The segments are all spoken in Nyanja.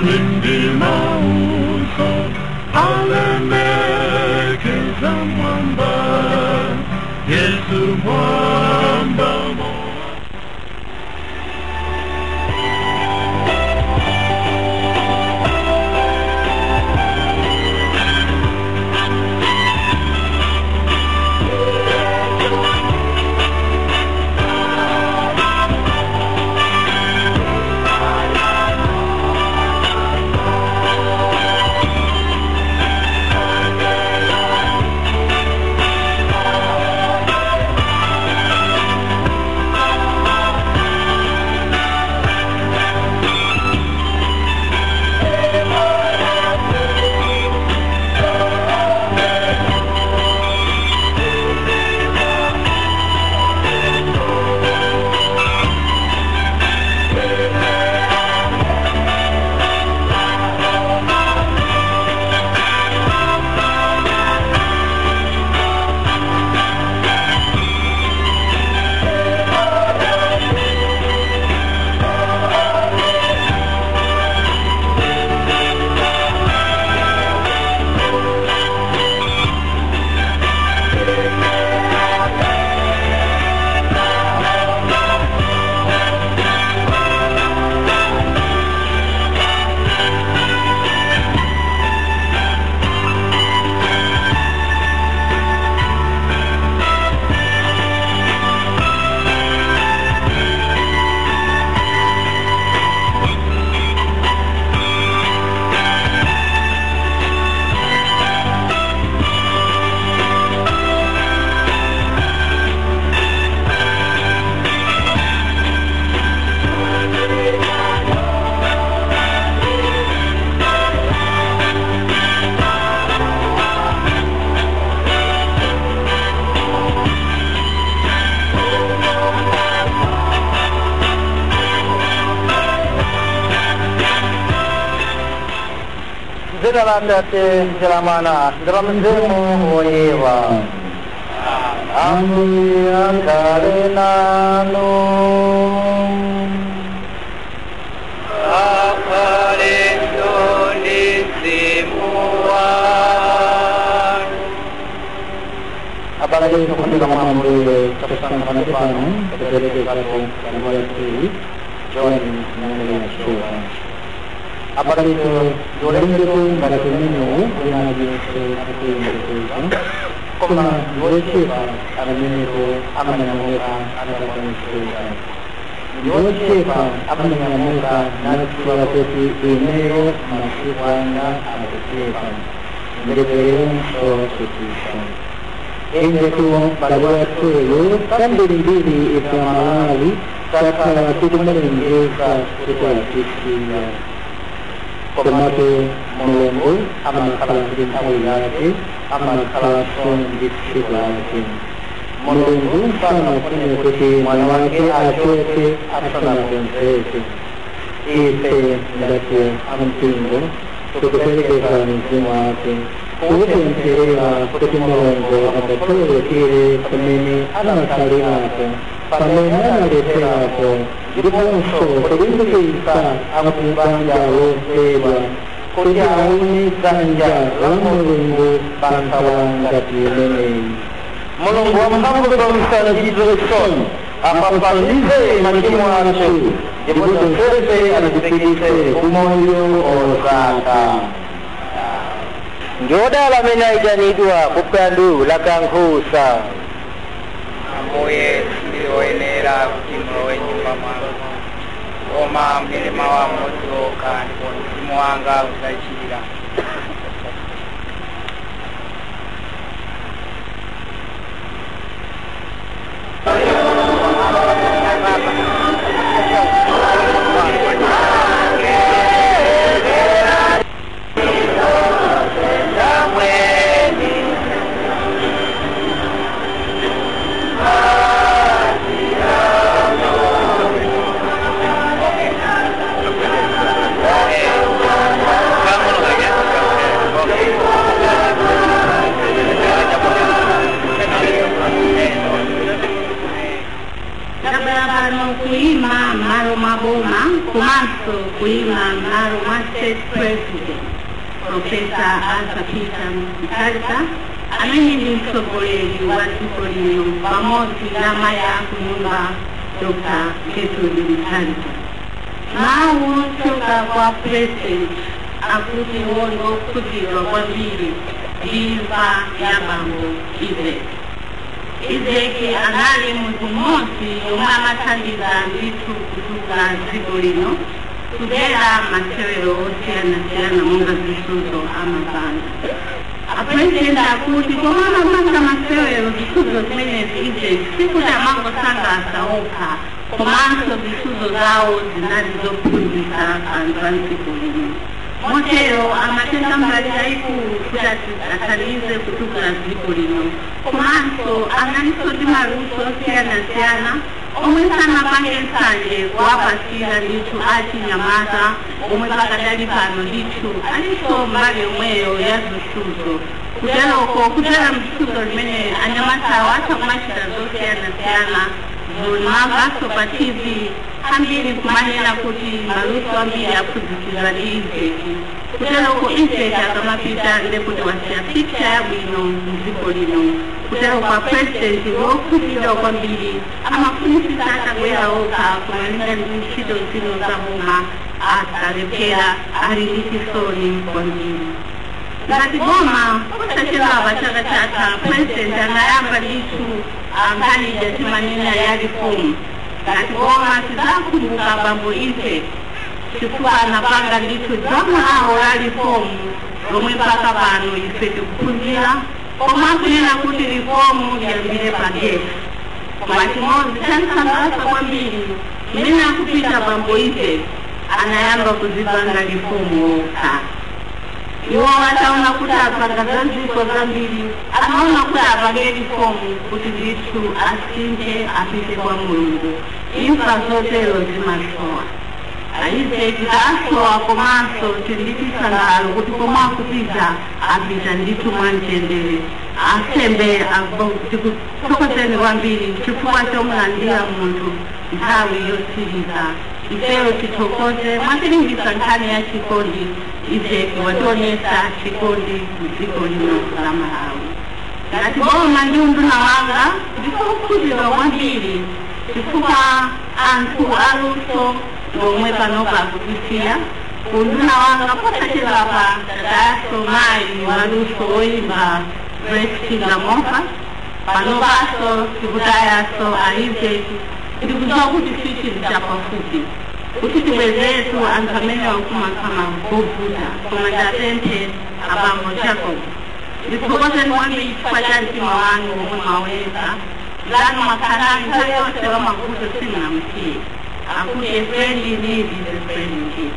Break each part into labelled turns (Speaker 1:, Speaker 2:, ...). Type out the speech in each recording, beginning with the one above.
Speaker 1: Lindi mauso alemekeza mwamba Yesu mwamba
Speaker 2: dalam dati jelamana dalam demo oyewa amuya karenano aparendo disimuan apalagi untuk kita mengambil kepesan pada depan dari satu mulai dari join mengenai show apalagi itu jodoh itu pada pemilu lagi seperti itu koma boleh ada itu aman yang mereka ada pada itu boleh apa yang mereka nak suatu ini masih banyak ada siapa jadi solusi ini itu pada waktu itu kan diri itu malah kata itu mereka situasi Kemati melenggu amal kalah tingkau lagi amal kalah pun dikit lagi melenggu sama mengikuti mawaki acuti asana dan sesi ite dati antinggu tukupeli kesan jumati kutin kiriwa kutin melenggu ada tuh kiri pemini anak sarinaku pemina nadeteraku Dipunso, segundo kita ang pangjaw leba, kundi ini ganja, lamulunggo, pangkawang gatilin. Mulunggo ang hambang sa nagidrison, ang papalise, makimuasu, dibutong serse, ang dipigise, kumoyo o saka. Joda laminay dyan idua, pukandu, lakang husa. Amoye, siyoenera, kimroe nyumbama. Oma milima wa moto kandi msimu wanga utachira
Speaker 1: Vámonos allá.
Speaker 3: umaro wa state president Professor Arthur Peter Mutharika amene ndi mtsogoleri wa dziko lino pamodzi na mayi akunyumba Dr. Gertrude Mutharika. Mawu ochoka kwa president akuti wondo kutirwa kwambiri imfa ya bambo Izeki anali munthu mmodzi yomwe amathandiza ndithu kutukula dziko lino kudzera masewero osiyanasiyana monga zisudzo amapanga. Apresident akuti koma amapanga masewero zisudzo zimenezi Izeki sikuti amangosangalatsa okha komanso zisudzo zawo zinali zophunzitsa anthu a dziko lino. Motero amatenga mbali yayikulu kuti athandize kutukula dziko lino komanso analinso ndi maluso osiyanasiyana omwe sanapange nsanje kuwapasira ndithu achinyamata omwe pakadali pano ndithu alinso mbali yomweyo ya zisudzo kuteroko kutera mzisudzo limene anyamatawo asakumachita zosiyanasiyana zonamvaso pa TV ambiri kumanena kuti maluso ambiri aphunzitsidwa ndi Izeki kuteroko Izeki akamapita ndekuti wasiya picha yabwino mdziko lino kutero kwa president wokhulupirira kwambiri amafunisisa atabwera okha kumalinga ndi ntchito zino za boma asalephera ali ndi chisoni kwambiri. Ngati boma posachedwapa chaka chatha president anayamba ndithu nkhani timanena ya reform. Ngati boma tidzakumbuka bambo Izeki chifukwa anapanga ndithu dzamo lawo la reform lomwe mpaka pano ife tikuphunzira koma kunena kuti reform liyambire pagesi. Koma chimodzi chanisangalatsa kwambiri mmene akupita bambo Izeki anayamba kuzipanga reform okha. Iwo ataona kuti apanga zaziko zambiri anaona kuti apange reform kuti ndithu asinthe apite kwa Mulungu. Imfa zotero zimasowa. Izeki asowa komanso tinditisangalalo kuti komwe akupita apita ndithu mwamtendere. Asembe tikuthokozeni kwambiri chifukwa chomulandira munthu nthawi yotsiriza. Ifeyo tithokoze mwatilimbisa nkhani ya chikondi Izeki wationesa chikondi mdziko lino la Malawi. Ngati boma ndi unduna wanga ndikukhuzidwa kwambiri chifukwa anthu aluso lomwe panopa akutisiya unduna wanga posachedwapa tatayaso mayi waluso oyimba Grace Mofa panopaso tikutayaso Izeki ndikudziwa kuti sisi ndichapafupi kuti tibwezetu anthu amene wakumakama kuvuta koma ndatenthe abambo Jacob. Ndithokozeni kwambiri chifukwa cha mtima wanu omwe mwaweza lanu makhalani nthawi yonse wamavuto simunamutiye akuti a friend in need is a friend indeed.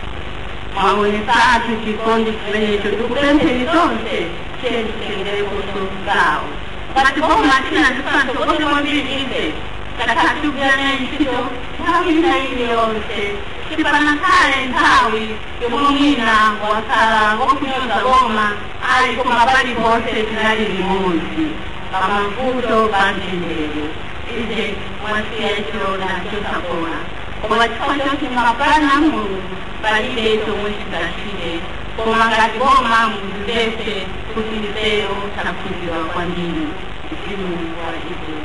Speaker 3: Mwaonesatu chikondi chimenecho tikupentheni tonse tiye titengere kuso zawo. Ngati boma tina ndikusantokoze kwambiri Izeki takatugirana ntchito nthawi ina iliyonse tipanakhale nthawi yomwe mwina wakhala wokunyoza boma ali koma paliponse tinali limodzi pamavuto pa mtendere. Izeki mwasiya chilonda chosapona koma chifukwa choti mapulani a Mulungu palibe chomwe chingachite koma ngati boma muzivese kuti ifeyo taphunzira kwambiri mzimu wa Izeki.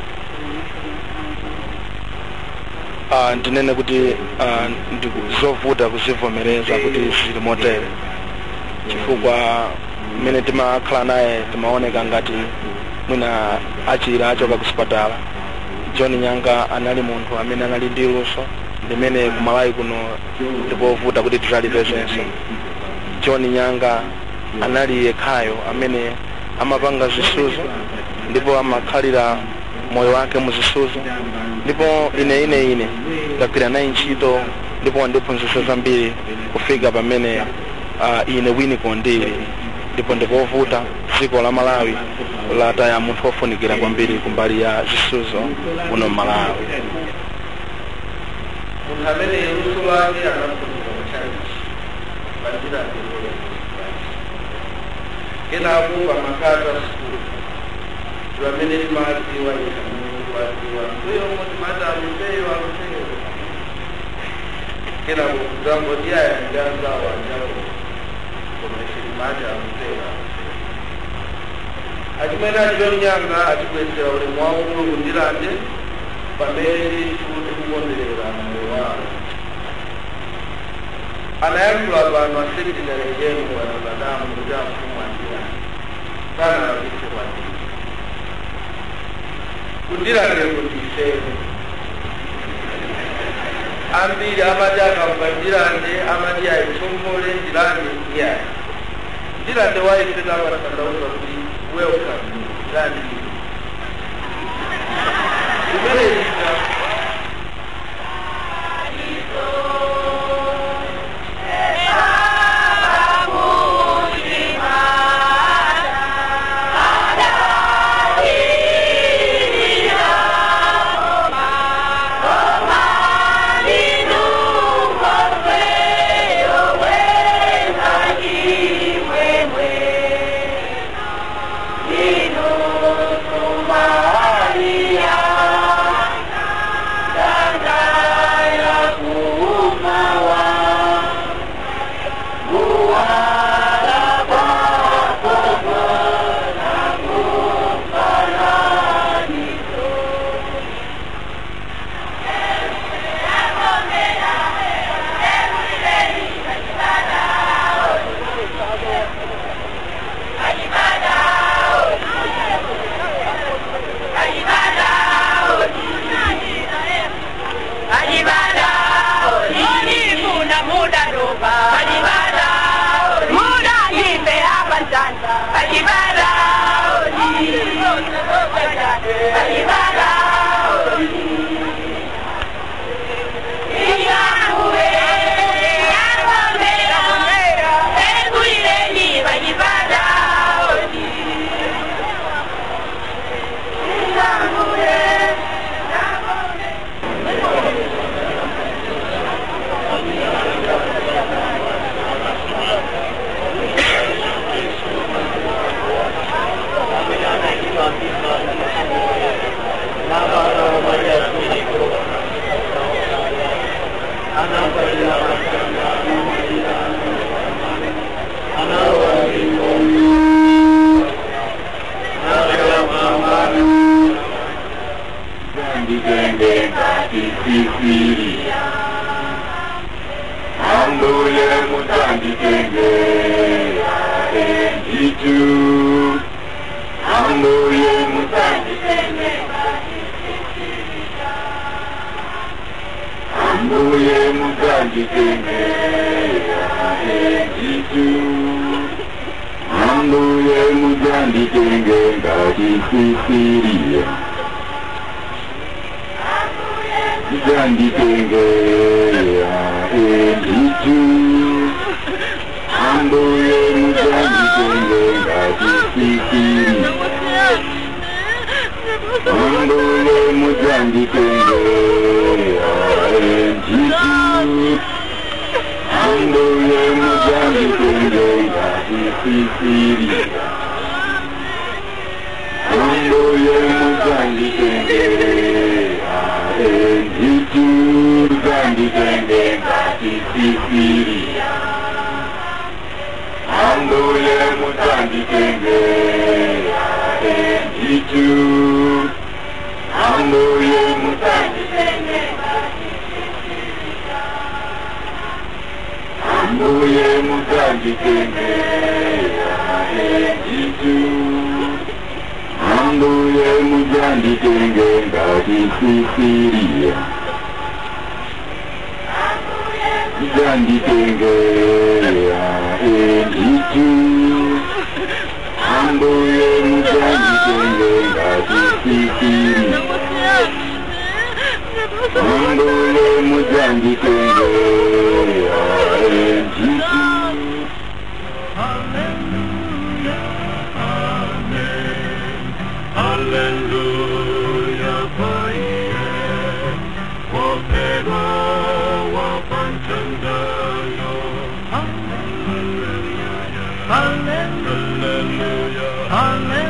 Speaker 4: Ndinene kuti ndizovuta kuzivomereza kuti zili motere chifukwa mmene timakhala naye timaoneka ngati mwina achira achoka kusipatala. John Nyanga anali munthu amene anali ndi luso limene kumalawi kuno ndipovuta kuti tizalipezenso. John Nyanga anali yekhayo amene amapanga zisuzo ndipo amakhalira moyo wake muzisuzo ndipo ine ndagwira naye ntchito ndipo wandiphunzitsa zambiri kufika pamene ine wini kondili ndipo ndipovuta dziko la Malawi lataya munthu ofunikira kwambiri kumbali ya zisuzo kuno Malawi.
Speaker 5: Munthu amene luso lake anaphunzira kuchalichi bandira kenako pamakata sikulu amene timadziwa iwo moti mata aluseyo kila mgambo dia yangaza wajao kumeshirimaja mtela ajimena nyanga atikwesera uli mwawo mulundirande pameri kuti kukonderera mwewa anayakula abantu asekitare yenu wanabadamu kuja mfumu andira sana rabise wandira kundirande kutisere ambiri amajaka mbandirande amaji aichomole ndirande iya ndirande waisena abatakandauza kuti welcome ndirande imereika
Speaker 1: Hallelujah, hallelujah, hallelujah.